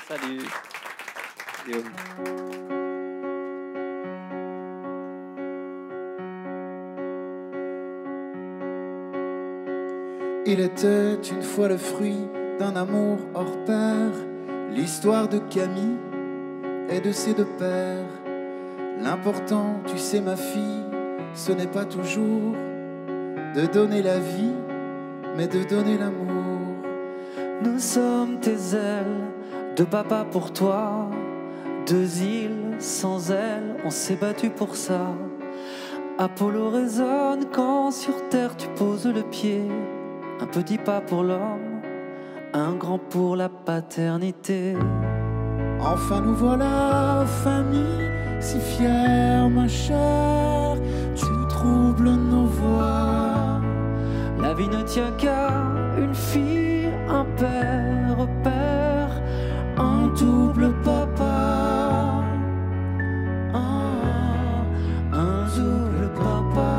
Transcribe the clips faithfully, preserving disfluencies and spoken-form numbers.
Salut. Guillaume. Il était une fois le fruit d'un amour hors pair, l'histoire de Camille et de ses deux pères. L'important, tu sais ma fille, ce n'est pas toujours de donner la vie, mais de donner l'amour. Nous sommes tes ailes, deux papas pour toi, deux îles sans ailes, on s'est battu pour ça. Apollo résonne quand sur terre tu poses le pied. Un petit pas pour l'homme, un grand pour la paternité. Enfin nous voilà, famille, si fière ma chère, tu troubles nos voix. La vie ne tient qu'à une fille, un père, père, un double papa. Ah, un double papa.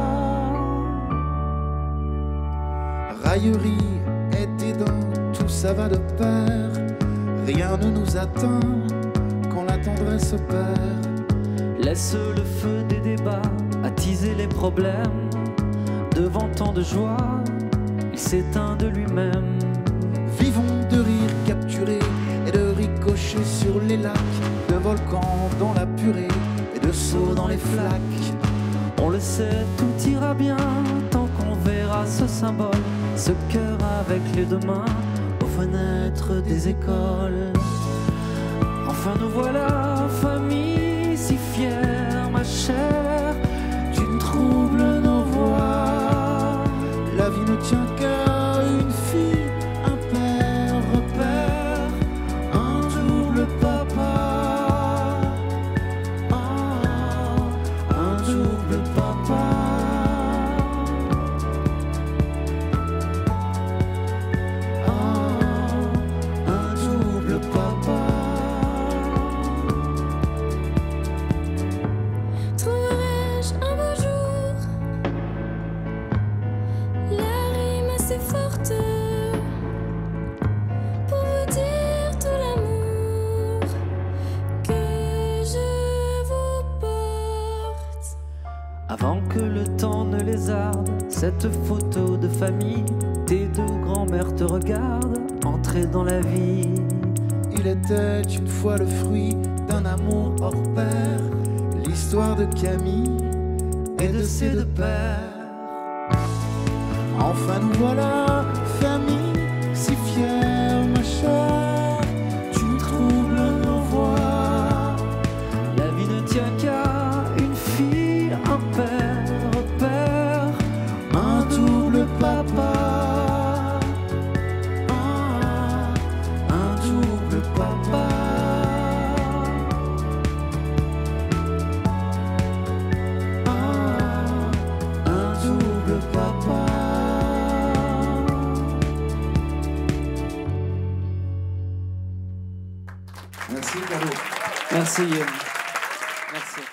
Raillerie et tes dents, tout ça va de pair. Rien ne nous atteint quand la tendresse perd. Laisse le feu des débats attiser les problèmes. Devant tant de joie, il s'éteint de lui-même. Vivons de rire capturés et de ricochets sur les lacs, de volcans dans la purée et de sauts dans les flaques. On le sait, tout ira bien tant qu'on verra ce symbole, ce cœur avec les deux mains aux fenêtres des écoles. Enfin nous voilà, famille, si fière, ma chère, tu troubles nos voix. La vie ne tient qu'à une fille, un père, repère, un double papa. Ah, un double papa. Trouverai-je un beau jour la rime assez forte pour vous dire tout l'amour que je vous porte? Avant que le temps ne lézarde cette photo de famille, tes deux grands-mères te regardent entrer dans la vie. Il était une fois le fruit d'un amour hors pair, l'histoire de Camille et de ses deux pères. Enfin nous voilà, famille, si fière ma chère, tu troubles nos voix. La vie ne tient qu'à une fille, un père, père, Un double papa. ah, un double papa. Ah, un double papa. Merci Caro. Merci Guillaume. Merci.